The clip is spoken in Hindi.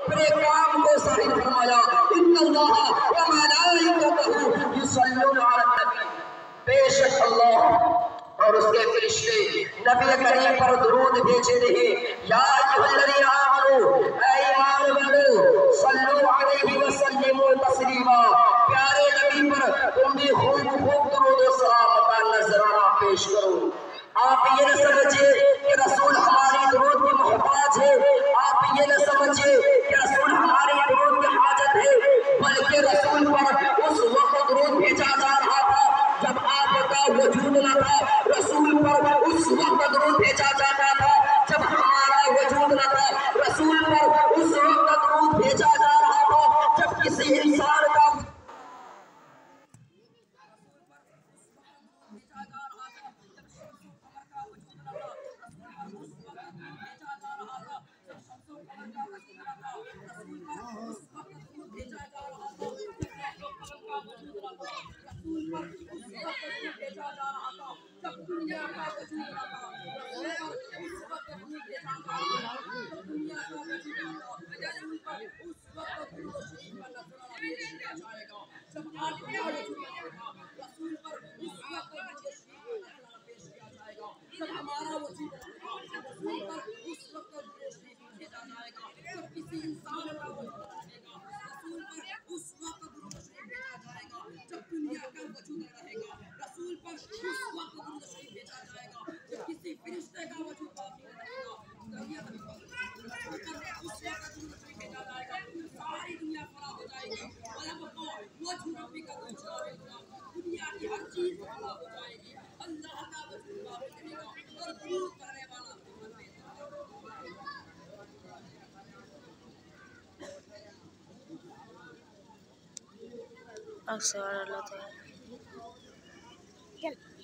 फिर एक काम को सही फरमाया, इन्नल्लाह व मलाइकतहु युसल्लूना अलन नबी, बेशक अल्लाह और उसके फरिश्ते नबी करीम पर दुरूद भेजे रहे। या अय्युहल्लज़ीना आमनू, ऐ ईमान वालों, सल्लु अलैहि व सल्लिमू तस्लीमा, प्यारे नबी पर तुम भी खूब खूब दुरूद व सलाम का नजराना पेश करो। आप ये न समझिए कि रसूल हमारी दुरूद की मोहताज है, आप ये न समझिए कि रसूल हमारी दुरूद की हाजत है, बल्कि रसूल पर उस वक्त दुरूद भेजा जा रहा था जब आपका वजूद न था। रसूल पर उस वक्त दुरूद भेजा जाता था जब हमारा वजूद न था। रसूल पर उस वक्त दुरूद भेजा जा रहा था जब किसी इंसान का अक्सर